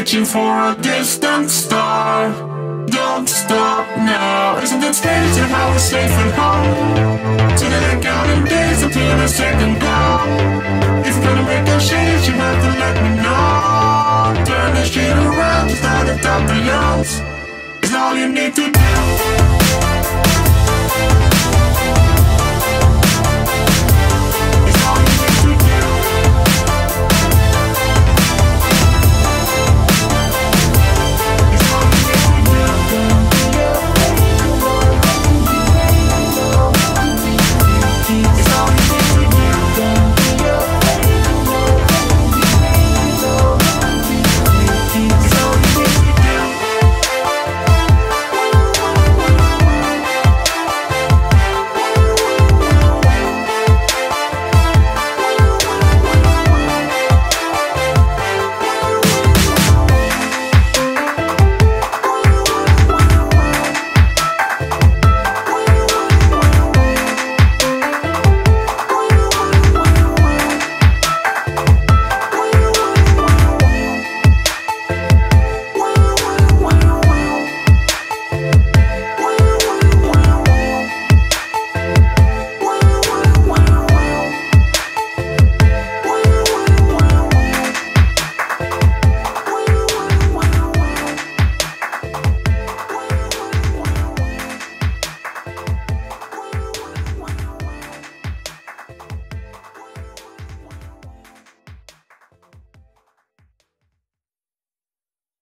reaching for a distant star. Don't stop now. Isn't it strange how we're safe at home? So that I'm counting days until the second glow. If you're gonna make a change, you have to let me know. Turn the shit around to start at the youngs. It's all you need to do.